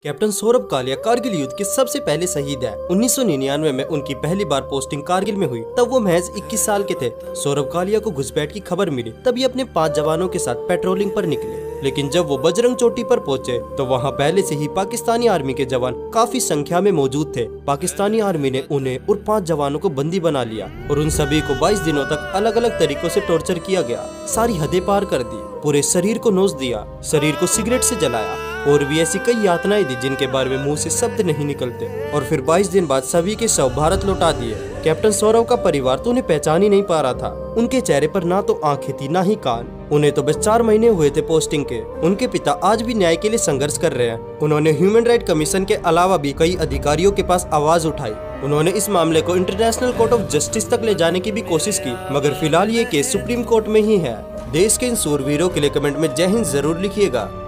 Captain Saurabh Kalia Kargil युद्ध के सबसे पहले शहीद है। 1999 में उनकी पहली बार पोस्टिंग कारगिल में हुई, तब वो महज 21 साल के थे। सौरभ कालिया को घुसपैठ की खबर मिली, तभी अपने 5 जवानों के साथ पेट्रोलिंग पर निकले। लेकिन जब वो बजरंग चोटी पर पहुंचे तो वहां पहले से ही पाकिस्तानी आर्मी के जवान काफी संख्या में मौजूद थे। पाकिस्तानी आर्मी ने उन्हें और 5 जवानों को बंदी बना लिया और उन सभी को 22 दिनों तक अलग अलग तरीकों से टॉर्चर किया गया। सारी हदें पार कर दी, पूरे शरीर को नोच दिया, शरीर को सिगरेट से जलाया और भी ऐसी कई यातनाएं दी जिनके बारे में मुंह से शब्द नहीं निकलते। और फिर 22 दिन बाद सभी के शव भारत लौटा दिए। कैप्टन सौरभ का परिवार तो उन्हें पहचान ही नहीं पा रहा था। उनके चेहरे पर ना तो आंखें थी ना ही कान। उन्हें तो बस 4 महीने हुए थे पोस्टिंग के। उनके पिता आज भी न्याय के लिए संघर्ष कर रहे हैं। उन्होंने ह्यूमन राइट कमीशन के अलावा भी कई अधिकारियों के पास आवाज उठाई। उन्होंने इस मामले को इंटरनेशनल कोर्ट ऑफ जस्टिस तक ले जाने की भी कोशिश की, मगर फिलहाल ये केस सुप्रीम कोर्ट में ही है। देश के इन सूरवीरों के लिए कमेंट में जय हिंद जरूर लिखिएगा।